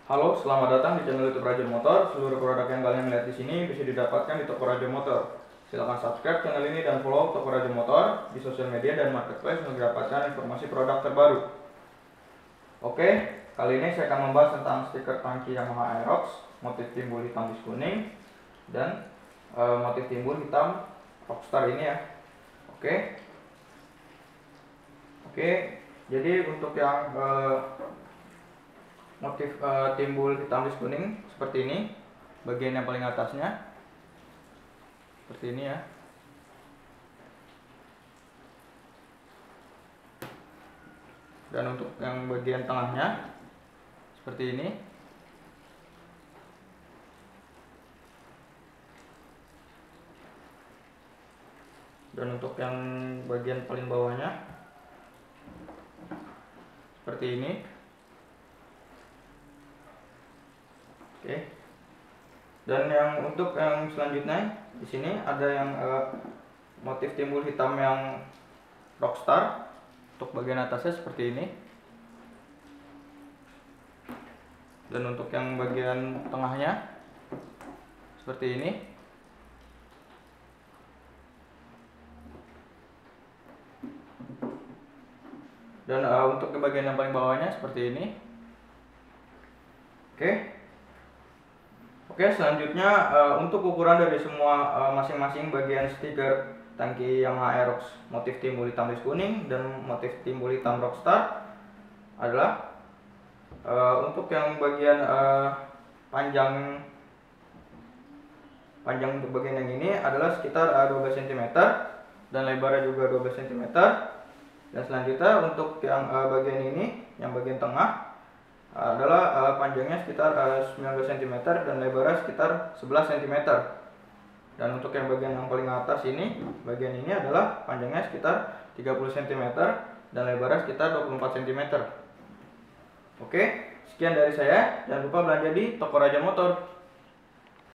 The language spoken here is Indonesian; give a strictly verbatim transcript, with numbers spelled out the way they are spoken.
Halo, selamat datang di channel YouTube Raja Motor. Seluruh produk yang kalian lihat di sini bisa didapatkan di toko Raja Motor. Silahkan subscribe channel ini dan follow toko Raja Motor di sosial media dan marketplace untuk mendapatkan informasi produk terbaru. Oke, kali ini saya akan membahas tentang stiker tangki Yamaha Aerox, motif timbul hitam bis kuning, dan e, motif timbul hitam Rockstar ini ya. Oke, oke. Jadi untuk yang e, motif e, timbul hitam bis kuning seperti ini, bagian yang paling atasnya seperti ini ya. Dan untuk yang bagian tengahnya seperti ini. Dan untuk yang bagian paling bawahnya seperti ini. Oke. Dan yang untuk yang selanjutnya di sini ada yang uh, motif timbul hitam yang Rockstar. Untuk bagian atasnya seperti ini. Dan untuk yang bagian tengahnya seperti ini. Dan uh, untuk ke bagian yang paling bawahnya seperti ini. Oke. Oke, selanjutnya uh, untuk ukuran dari semua uh, masing-masing bagian stiker tangki Yamaha Aerox motif timbul hitam bis kuning dan motif timbul hitam Rockstar adalah uh, untuk yang bagian uh, panjang panjang untuk bagian yang ini adalah sekitar uh, dua belas sentimeter dan lebarnya juga dua belas sentimeter. Dan selanjutnya untuk yang uh, bagian ini, yang bagian tengah uh, adalah uh, panjangnya sekitar uh, sembilan belas sentimeter dan lebarnya sekitar sebelas sentimeter. Dan untuk yang bagian yang paling atas ini, bagian ini adalah panjangnya sekitar tiga puluh sentimeter dan lebarnya sekitar dua puluh empat sentimeter. Oke, sekian dari saya. Jangan lupa belanja di toko Raja Motor.